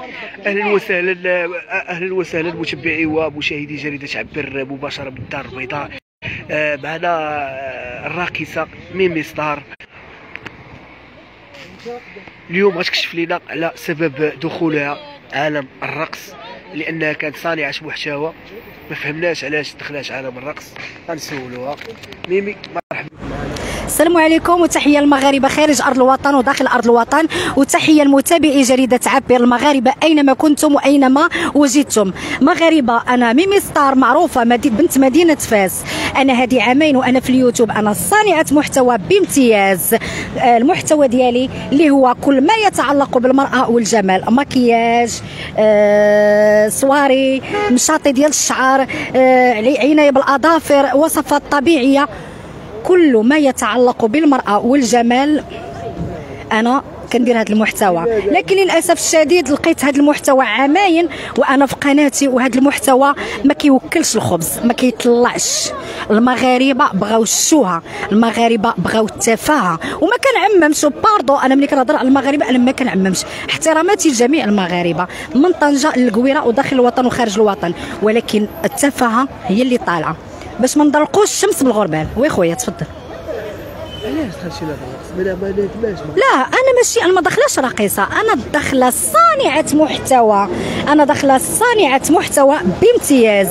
اهلا وسهلا، اهلا وسهلا متابعي ومشاهدي جريده عبر مباشره من الدار البيضاء. معنا الراقصه ميمي ستار. اليوم غتكشف لنا على سبب دخولها عالم الرقص، لانها كانت صانعه محتوى. ما فهمناش علاش دخلات عالم الرقص، غنسولوها. ميمي مرحبا. السلام عليكم وتحيه للمغاربه خارج ارض الوطن وداخل ارض الوطن، وتحيه لمتابعي جريده عبر المغاربه اينما كنتم واينما وجدتم. مغاربه، انا ميمي ستار، معروفه بنت مدينه فاس. انا هذه عامين وانا في اليوتيوب، انا صانعه محتوى بامتياز. المحتوى ديالي اللي هو كل ما يتعلق بالمراه والجمال، مكياج، صواري، مشاطي ديال الشعر، عنايه بالاظافر، وصفات طبيعيه، كل ما يتعلق بالمرأة والجمال أنا كندير هذا المحتوى. لكن للأسف الشديد لقيت هذا المحتوى عامين وأنا في قناتي، وهذا المحتوى ما كيوكلش الخبز، ما كيطلعش. المغاربة بغاو الشوهة، المغاربة بغاو التفاهة، وما كنعممش. باردو، أنا ملي كنهضر على المغاربة أنا ما كنعممش، احتراماتي لجميع المغاربة من طنجة للقويرة وداخل الوطن وخارج الوطن، ولكن التفاهة هي اللي طالعة باش ما نضرقوش الشمس بالغربال. وي خويا تفضل. علاش دخلتي لهذا الرقص؟ ما ندماش. لا انا ماشي، انا ما داخلاش راقصه، انا داخله صانعه محتوى، انا داخله صانعه محتوى بامتياز.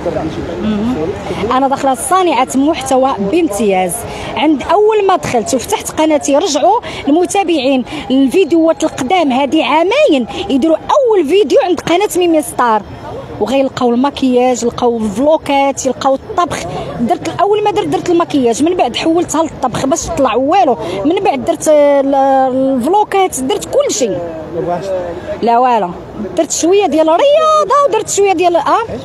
انا داخله صانعه محتوى بامتياز. عند اول ما دخلت وفتحت قناتي، رجعوا المتابعين الفيديوهات القدام هذه عامين يديروا اول فيديو عند قناه ميمي ستار، وغيلقاو المكياج، لقاو الفلوكات، يلقاو الطبخ. اول ما درت المكياج، من بعد حولتها للطبخ باش طلع والو، من بعد درت الفلوكات، درت كل شيء. لا والو، درت شويه ديال الرياضه ودرت شويه ديال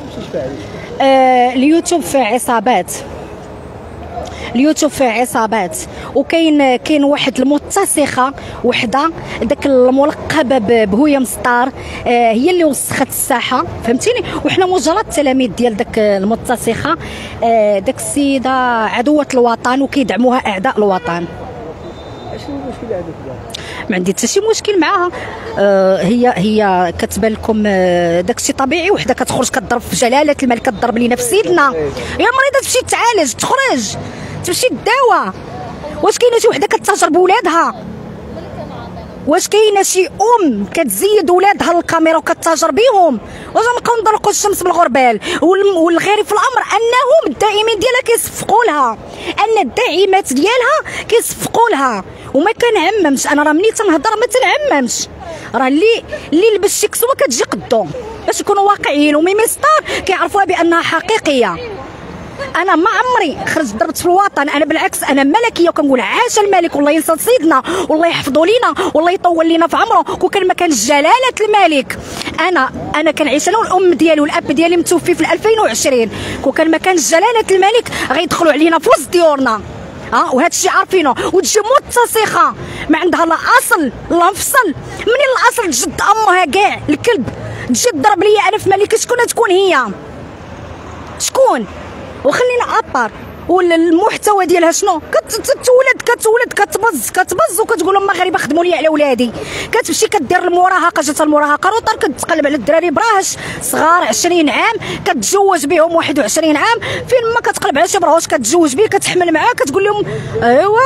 اليوتيوب فيه عصابات، اليوتيوب فيه عصابات. وكاين واحد المتصخه وحده، داك الملقبه بهويه مستار، هي اللي وسخت الساحه، فهمتيني؟ وحنا مجرد تلاميذ ديال داك المتصخه. داك السيده عدوه الوطن وكيدعموها اعداء الوطن. شنو المشكل عندك؟ ما عندي حتى شي مشكل معاها. هي كتبان لكم داكشي طبيعي، وحده كتخرج كضرب في جلاله الملك، كضرب لينا في سيدنا. هي المريضه تمشي تعالج، تخرج تمشي تداوى. واش كاينه شي وحده كتهجر بولادها؟ واش كاينه شي كتزيد ولادها للكاميرا وكتهجر بهم؟ واش غنبقاو نضرقوا الشمس بالغربال؟ والغريب في الامر انهم الداعمين ديالها كيصفقوا لها، ان الداعمات ديالها كيصفقوا لها. وما كنعممش انا، راه ملي تنهضر ما تنعممش، راه اللي لبس شي كسوه كتجي قدو باش نكونوا واقعيين. وميمي ستار كيعرفوها بانها حقيقيه. انا ما عمري خرجت ضربت في الوطن، انا بالعكس انا ملكيه، وكنقول عاش الملك والله ينصر سيدنا والله يحفظوا لينا والله يطول لينا في عمره. كون ما كانش جلاله الملك، انا كنعيش انا والام ديالي والاب ديالي متوفي في 2020. كون ما كانش جلاله الملك غيدخلوا علينا في وسط ديورنا، وهذا الشيء عارفينه. وتجي متصخه ما عندها لا اصل لا مفصل، منين الاصل تجد امها كاع الكلب تجي تضرب ليا انا في ملكي. شكون تكون هي؟ شكون؟ وخلينا ابار. والمحتوى ديالها شنو؟ كتولد كتبز وكتقول لهم المغاربه خدموا لي على ولادي. كتمشي كدير المراهقه، جات المراهقه روطر، كتقلب على الدراري براهش صغار 20 عام، كتزوج بهم 21 عام. فين ما كتقلب على شي براهش كتزوج به، كتحمل معاه، كتقول لهم ايوا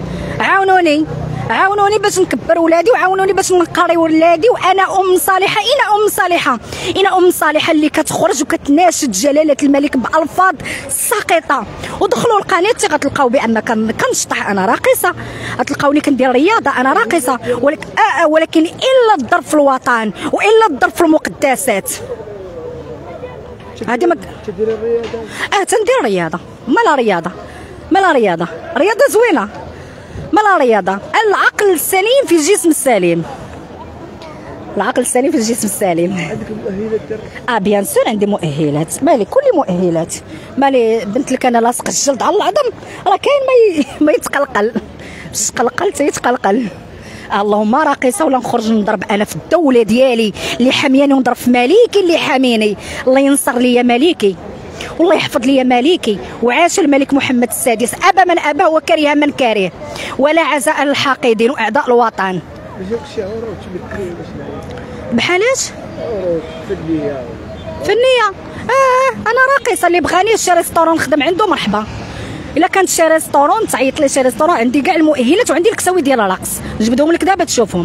عاونوني باش نكبر ولادي، وعاونوني باش نقري ولادي، وانا ام صالحه. انا ام صالحه اللي كتخرج وكتناشد جلاله الملك بالفاظ ساقطه. ودخلوا لقناتي غتلقاو بان كنشطح، انا راقصه، غتلقاوني كندير رياضه، انا راقصه. ولكن الا الضرب في الوطن والا الضرب في المقدسات. هذه ما تدير الرياضه؟ تندير رياضه. مالا رياضه زوينه، مالا رياضه. العقل السليم في الجسم السليم، العقل السليم في الجسم السليم. عندك مؤهلات؟ بيان سور عندي مؤهلات، مالي كل مؤهلات. مالي بنت لك انا لاصق الجلد على العظم، راه كاين ما يتقلقل، باش تقلقل تيتقلقل. اللهم راقصه ولا نخرج نضرب انا في الدوله ديالي اللي حامياني، ونضرب في مليكي اللي حاميني. الله ينصر ليا مليكي والله يحفظ لي مليكي. وعاش الملك محمد السادس، ابى من ابى وكره من كره، ولا عزاء للحاقدين واعداء الوطن. بحالاش فنيه فنيه. انا راقصه، اللي بغاني شي ريستورون نخدم عنده مرحبا. الا كانت شي ريستورون تعيط لي شي ريستورون، عندي كاع المؤهلات وعندي الكساوي ديال الرقص، نجبدهم لك دابا تشوفهم.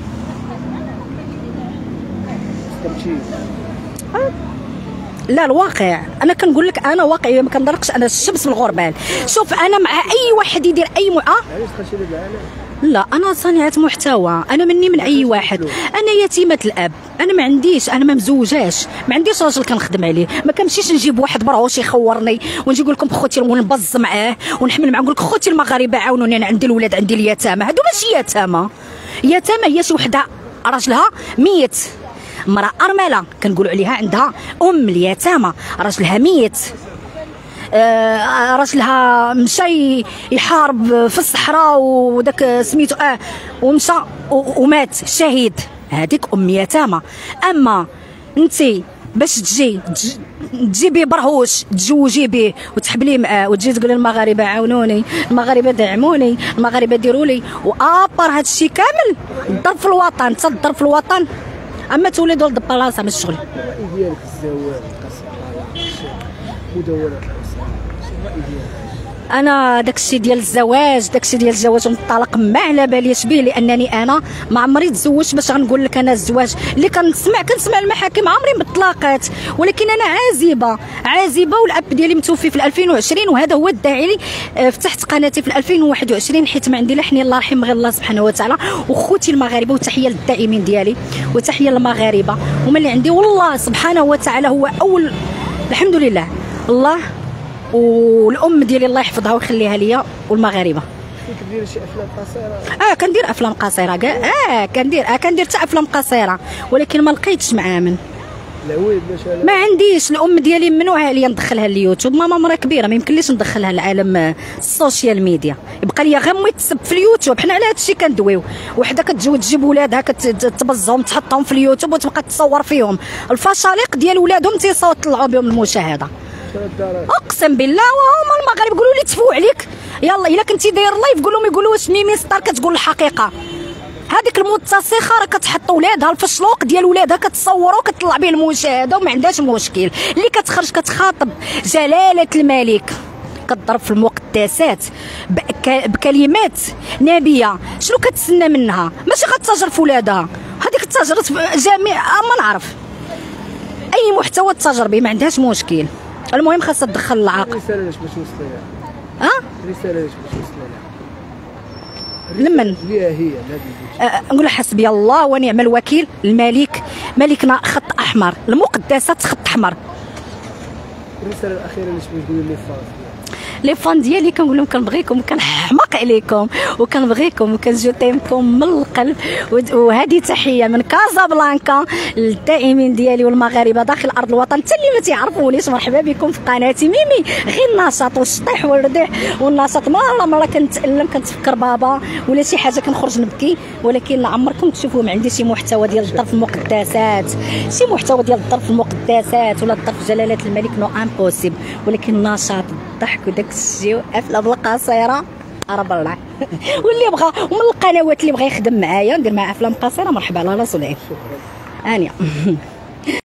لا الواقع، انا كنقول لك انا واقعيه، ما كنضرقش، انا الشمس من الغربال. شوف انا مع اي واحد يدير اي علاش دخلتي للعالم؟ لا انا صانعه محتوى، انا مني من اي واحد، انا يتيمه الاب، انا ما عنديش، انا ما مزوجاش، ما عنديش راجل كنخدم عليه، ما كنمشيش نجيب واحد برعوش يخورني ونجي نقول لكم خوتي ونبز معاه ونحمل معاه نقول لك خوتي المغاربه عاونوني انا عندي الولاد عندي اليتامى. هادو ماشي يتامى، يتامى هي شي وحده راجلها ميت، امراه ارمله كنقولوا عليها عندها ام اليتامى، راجلها ميت، راجلها مشى يحارب في الصحراء وداك سميتو ومشى ومات شهيد، هذيك ام يتامى. اما انتي باش تجيبي برهوش تزوجي به وتحبلي معاه وتجي تقولي المغاربه عاونوني، المغاربه دعموني، المغاربه ديروا لي، وابر هذا الشيء كامل الضرب في الوطن، حتى الضرب في الوطن. اما تولد ولد بلاصه من الشغل. الراي ديالك في الزواج مدونه انا داكشي ديال الزواج، داكشي ديال الزواج والطلاق ما على باليش به، لانني انا ما عمري تزوجت باش غنقول لك انا الزواج اللي كنسمع المحاكم عمري ما طلقت، ولكن انا عازبه والاب ديالي متوفي في 2020، وهذا هو الداعي لي فتحت قناتي في 2021 حيت ما عندي لا حنين الله يرحم غير الله سبحانه وتعالى وخوتي المغاربه، وتحيه للدائمين ديالي وتحيه للمغاربه هما اللي عندي، والله سبحانه وتعالى هو اول، الحمد لله الله والام ديالي الله يحفظها ويخليها ليا والمغاربه. كديري شي افلام قصيره؟ كندير افلام قصيره كاع، كندير حتى افلام قصيره، ولكن ما لقيتش مع من العويد مثلا. ما عنديش، الام ديالي ممنوع عليا ندخلها اليوتيوب، ماما مرا كبيره ما يمكنليش ندخلها لعالم السوشيال ميديا، يبقى ليا غير تسب في اليوتيوب. حنا على هذا الشيء كندويو، وحده تجيب ولادها كتبزهم تحطهم في اليوتيوب وتبقى تصور فيهم الفشاليق ديال ولادهم تيطلعوا بهم المشاهده. اقسم بالله وهما المغرب يقولوا لي تفوا عليك، يلا الا كنتي داير لايف قول لهم يقولوا واش ميمي ستار كتقول الحقيقه. هذيك المتصخه راه كتحط ولادها الفشلوق ديال ولادها كتصوروا وكتطلع به المشاهده وما عندهاش مشكل، اللي كتخرج كتخاطب جلاله الملك كتضرب في المقدسات بكلمات نبيه، شنو كتسنى منها؟ ماشي غتتاجر في ولادها، هذيك تاجرت جميع ما نعرف اي محتوى تتاجر به ما عندهاش مشكل. المهم خاصها تدخل العاقل. رساله باش توصل لها؟ رساله باش توصل لها؟ لمن؟ ليها هي نقول حسبي الله ونعم الوكيل، الملك ملكنا خط احمر، المقدسات خط احمر. الرساله الاخيره اللي تبغي تقولي لي فان ديالي كنقول لهم كنبغيكم وكنحماق عليكم وكنبغيكم وكنجوتيمكم من القلب، وهذه تحيه من كازابلانكا للدائمين ديالي والمغاربه داخل ارض الوطن، حتى اللي ما تعرفونيش مرحبا بكم في قناتي ميمي. غير النشاط والشطيح والرديح والنشاط، مره كنتالم كنتفكر بابا ولا شي حاجه كنخرج نبكي، ولكن عمركم تشوفوا ما عندي شي محتوى ديال الضرب في المقدسات، شي محتوى ديال الضرب في المقدسات ولا الضرب في جلاله الملك، نو امبوسيبل، ولكن النشاط الضحك وداك الشيء افلام القصيره راه بالله واللي بغى ومن القنوات اللي بغى يخدم معايا ندير معاه افلام قصيره مرحبا على راسو العين. انيا